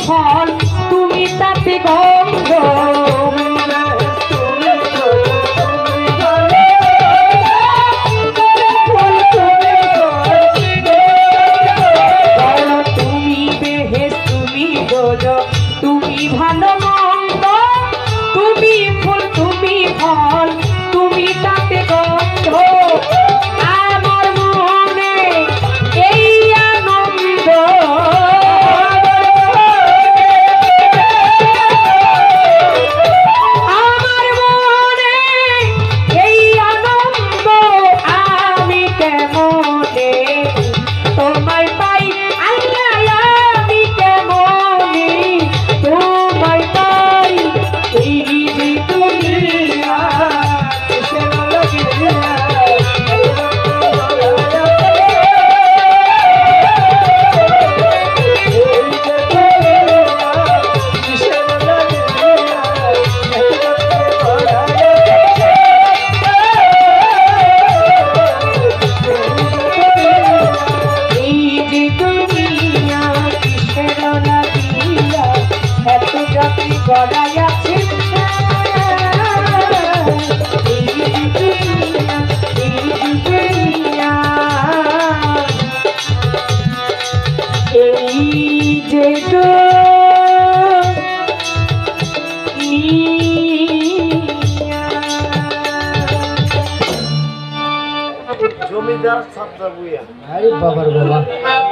ফল তুমি তাতে গন্ধ তুমি বেহেশ তুমি দোজখ তুমি ভালো মন্দ তুমি ফুল তুমি ফল তুমি তাতে গন্ধ আমার মনে এই আনন্দ আমার মনে এই আনন্দ আমি কেমনে তোমায় পাই আল্লাহ আমি কেমনে তোমায় পাই এই যে দুনিয়া জমিদার ছাত্র বুয়া আরে বাবার বাবা